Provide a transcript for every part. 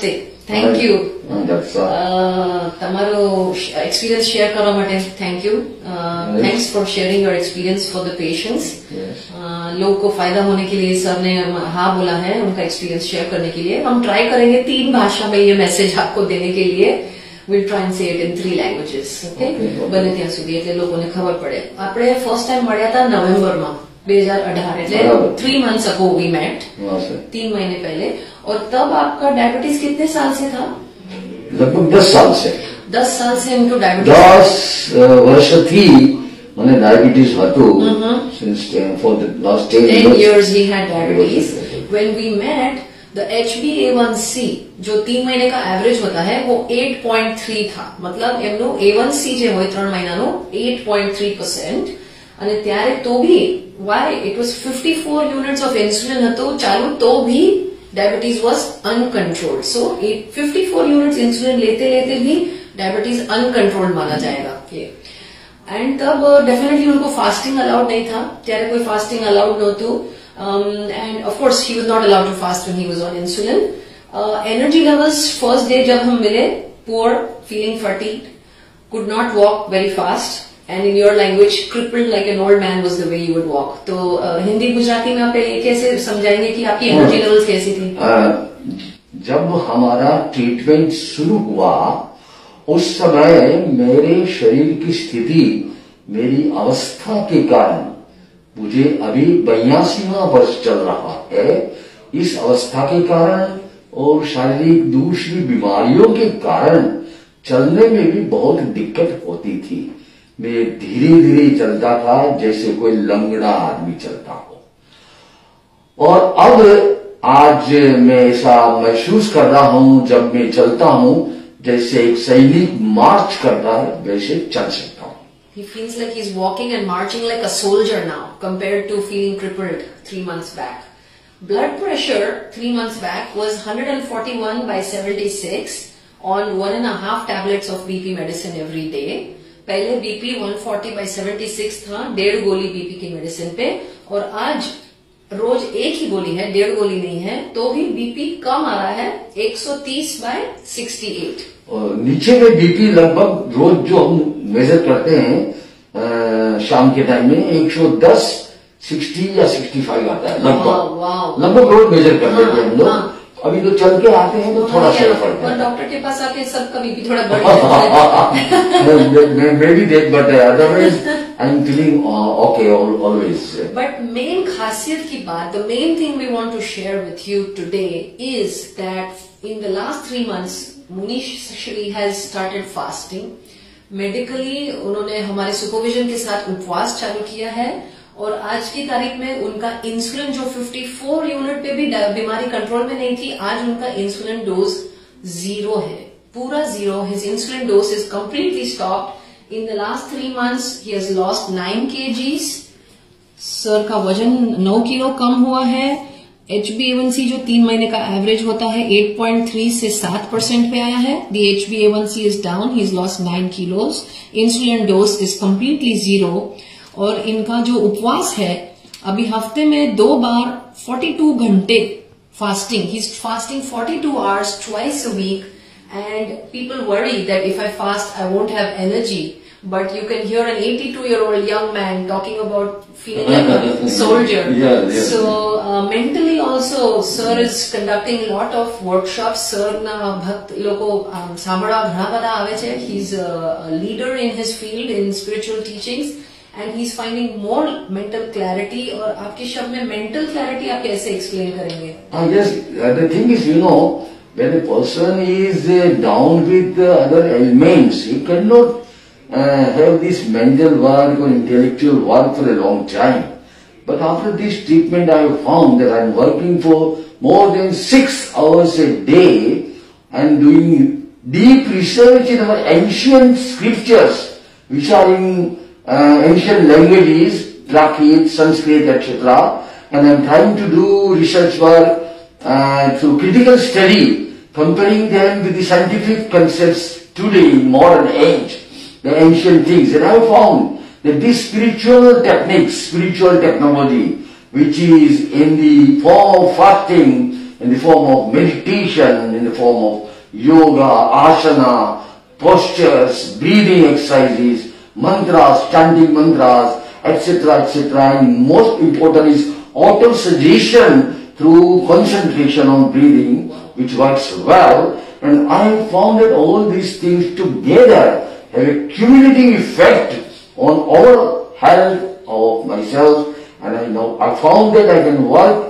નમસ્તે. Thank you તમારો experience share કરવા માટે. Thank you. Thanks for sharing your experience for the patients. लोगों को फायदा होने के लिए सर ने हाँ बोला है उनका एक्सपीरियंस शेयर करने के लिए. हम ट्राई करेंगे 3 भाषा में ये मैसेज आपको देने के लिए. We'll try and say it in 3 languages. Okay? બને ત્યાં સુધી એટલે લોકોને ખબર પડે. આપણે ફર્સ્ટ ટાઈમ મળ્યા હતા નવેમ્બરમાં 2018 એટલે 3 months ago we met. 3 महीने पहले. और तब आपका डायबिटीज कितने साल से था? लगभग 10 साल से. 10 साल से इनको डायबिटीज. 10 વર્ષથી મને ડાયાબિટીસ હતું. Since for the last 10 years he had diabetes. When we met, the HbA1c जो 3 महीने का एवरेज होता है वो 8.3 था. मतलब એમનું A1c જે હોય 3 મહિનાનો 8.3%. અને ત્યારે તો भी why it was 54 units of insulin હતો ચાલુ તો भी diabetes was uncontrolled. So 54 units insulin लेते लेते भी डायबिटीज अनकंट्रोल्ड माना जाएगा. एंड तब डेफिनेटली उनको फास्टिंग अलाउड नहीं था. ત્યારે કોઈ फास्टिंग अलाउड नહોતું. And of course he was not allowed to fast when he was on insulin. Energy levels first day जब हम मिले, poor, feeling fatigued, could not walk very fast, and in your language crippled like an old man was the way you would walk. तो हिंदी गुजराती में आप ये कैसे समझाएंगे कि आपकी एनर्जी लेवल्स कैसी थी? जब हमारा ट्रीटमेंट शुरू हुआ उस समय मेरे शरीर की स्थिति, मेरी अवस्था के कारण, मुझे अभी 82वां वर्ष चल रहा है, इस अवस्था के कारण और शारीरिक दूसरी बीमारियों के कारण चलने में भी बहुत दिक्कत होती थी. मैं धीरे धीरे चलता था जैसे कोई लंगड़ा आदमी चलता हो. और अब आज मैं ऐसा महसूस कर रहा हूं जब मैं चलता हूं जैसे एक सैनिक मार्च करता है वैसे चल सकता हूं. He feels like he's walking and marching like a soldier now compared to feeling crippled 3 months back. Blood pressure 3 months back was 141/76 on 1.5 tablets of BP medicine every day. पहले BP 140/76 था 1.5 गोली BP की medicine पे, और आज रोज एक ही गोली है, 1.5 गोली नहीं है, तो भी BP कम आ रहा है 130/68. और नीचे में बीपी लगभग रोज जो हम मेजर करते हैं शाम के टाइम में 110, 60 या 65 आता है लगभग रोज मेजर कर लेते हैं हम लोग. अभी तो चल के आते हैं तो थोड़ा सा फर्क है. डॉक्टर के पास आके सबका बीपी थोड़ा बढ़ may be that, but otherwise I am feeling okay always. But main खासियत की बात, the main thing we want to share with you today is that in the last 3 months Munish Shri has started fasting. Medically उन्होंने हमारे supervision के साथ उपवास चालू किया है, और आज की तारीख में उनका इंसुलिन जो 54 यूनिट पे भी बीमारी कंट्रोल में नहीं थी, आज उनका इंसुलिन डोज 0 है, पूरा 0. His insulin dose is completely stopped. In the last 3 months he has lost 9 kgs. Sir का वजन 9 किलो कम हुआ है. HbA1c जो 3 महीने का एवरेज होता है 8.3 से 7% पे आया है. The HbA1c is down, he is lost 9 kilos. Insulin dose is completely 0. और इनका जो उपवास है अभी हफ्ते में 2 बार 42 घंटे fasting. He is fasting 42 hours twice a week. And people worry that if I fast I won't have energy. But you can hear an 82-year-old young man talking about feeling like a soldier. So mentally also, sir is conducting a lot of workshops. Sir na bhakt loko સાંભળવા ઘણા બધા આવે છે. He's a leader in his field in spiritual teachings, and he's finding more mental clarity. और आपके शब्द में mental clarity आप कैसे explain करेंगे? Yes, the thing is, when a person is down with other ailments, he cannot have this mental work or intellectual work for a long time. But after this treatment, I have found that I am working for more than 6 hours a day and doing deep research in our ancient scriptures, which are in ancient languages, Prakrit, Sanskrit, etc. And I am trying to do research work through critical study, comparing them with the scientific concepts today in modern age, the ancient things. And I have found that this spiritual techniques, spiritual technology, which is in the form of fasting, in the form of meditation, in the form of yoga, asana, postures, breathing exercises, mantras, chanting mantras, etc., etc. And most important is auto-suggestion through concentration on breathing, which works well. And I found that all these things together have a cumulative effect on our health of myself. And I found that I can work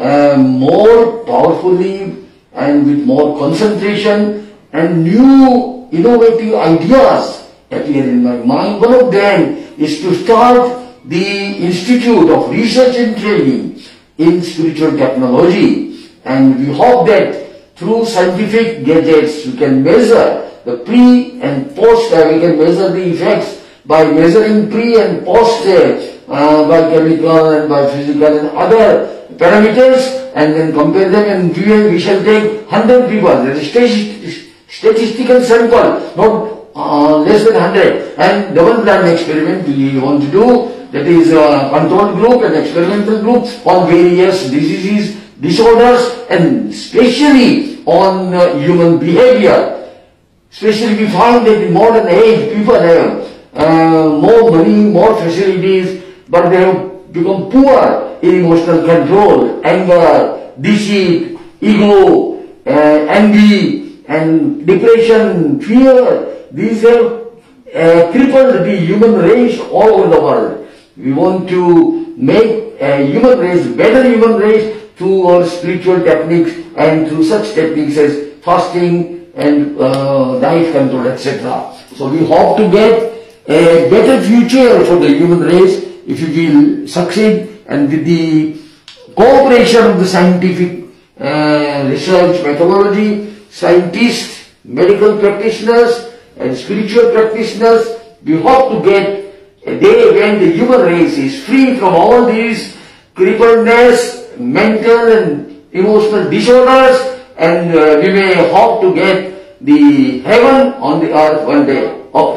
more powerfully and with more concentration, and new innovative ideas appear in my mind. One of them is to start the Institute of Research and Training in Spiritual Technology, and we hope that through scientific gadgets we can measure the pre and post, we can measure the effects by measuring pre and post by chemical and by physical and other parameters, and then compare them, and we shall take 100 people, that is statistical sample, not less than 100, and double-blind experiment we want to do, that is a control group and experimental group on various diseases, disorders, and especially on human behavior. Especially we find that in modern age people have more money, more facilities, but they have become poor in emotional control, anger, deceit, ego, envy, and depression, fear. These have crippled the human race all over the world. We want to make a human race, better human race, through our spiritual techniques and through such techniques as fasting and diet control, etc. So we hope to get a better future for the human race if we will succeed, and with the cooperation of the scientific research methodology, scientists, medical practitioners and spiritual practitioners, we hope to get a day when the human race is free from all these crippledness, mental and emotional disorders, and we may hope to get the heaven on the earth one day. Okay.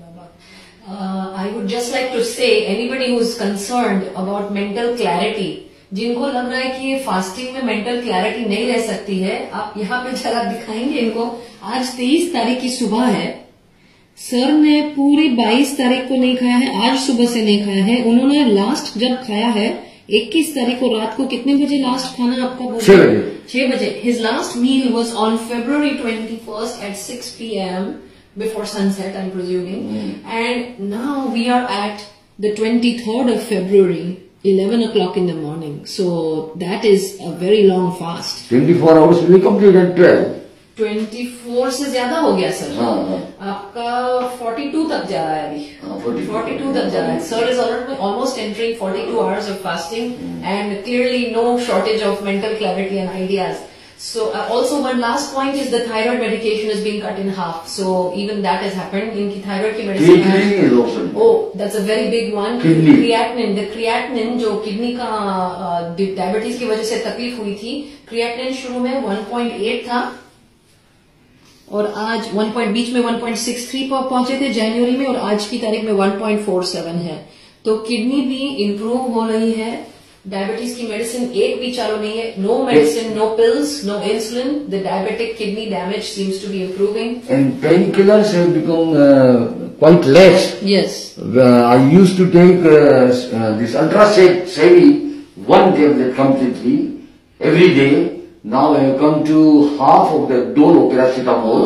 I would just like to say, anybody who is concerned about mental clarity, जिनको लग रहा है कि ये fasting में mental clarity नहीं रह सकती है, आप यहाँ पे जरा दिखाएंगे इनको। आज 23 तारीख की सुबह है, सर ने पूरी 22 तारीख को नहीं खाया है, आज सुबह से नहीं खाया है। उन्होंने लास्ट जब खाया है 21 तारीख को रात को, कितने बजे लास्ट खाना आपका? 6 बजे। His last meal was on February 21st at 6 p.m. before sunset, I'm presuming. And now we are at the 23rd of February, 11 o'clock in the morning. So that is a very long fast. 24 hours will be completed at 12. 24 से ज्यादा हो गया sir. आपका 42 तक जा रहा है अभी। 42 तक जा रहा है। Sir is almost entering 42 hours of fasting, and clearly no shortage of mental clarity and ideas. So also one last point is the thyroid medication is being cut in half. So even that has happened. इनकी thyroid की medicine is also. Oh, that's a very big one. Kidney. The creatinine जो kidney का diabetes की वजह से तकलीफ हुई थी, creatinine शुरू में 1.8 था और आज बीच में 1.63 पर पहुंचे थे जनवरी में, और आज की तारीख में 1.47 है। तो किडनी भी इम्प्रूव हो रही है। डायबिटीज की मेडिसिन एक भी चालू नहीं है। No medicine, no pills, no insulin. The diabetic kidney damage seems to be improving, and painkillers have become quite less. Yes. I used to take this Ultrasev one tablet completely every day. Now I have come to half of the Dolo paracetamol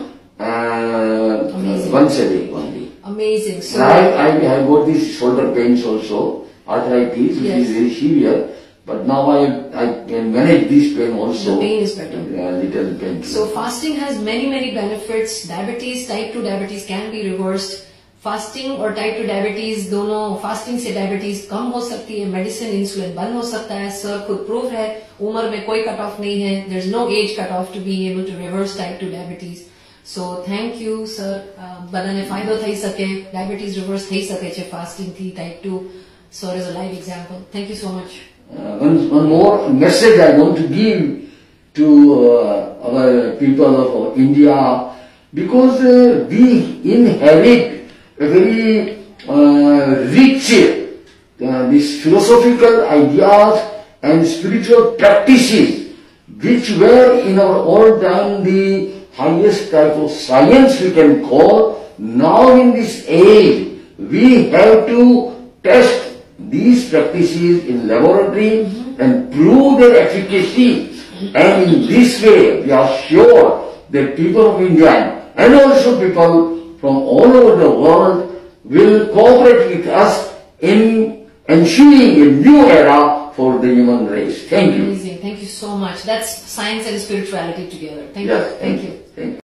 once a day only. Amazing. So I have got these shoulder pains also, arthritis, which is very severe. But now I can manage this pain also. The pain is better. Little pain. So fasting has many benefits. Diabetes, type 2 diabetes can be reversed. Fasting और type 2 diabetes दोनों, fasting से diabetes कम हो सकती है, medicine insulin बंद हो सकता है। सर खुद प्रूफ है, उम्र में कोई कट ऑफ नहीं है। There is no age cut off to be able to reverse type 2 diabetes. So thank you sir, બધાને ફાયદો થઈ શકે, ડાયાબિટીસ રિવર્સ થઈ શકે છે ફાસ્ટિંગ થી, type 2. Sir is a live example. Thank you so much. One more message I want to give to our people of India, because we inherit a very rich these philosophical ideas and spiritual practices which were in our old time the highest type of science we can call. Now in this age, we have to test these practices in laboratory and prove their efficacy. And in this way, we are sure that people of India and also people from all over the world will cooperate with us in ensuring a new era for the human race. Thank you. Amazing. Thank you so much. That's science and spirituality together. Thank Yes, you. Thank you. Thank you.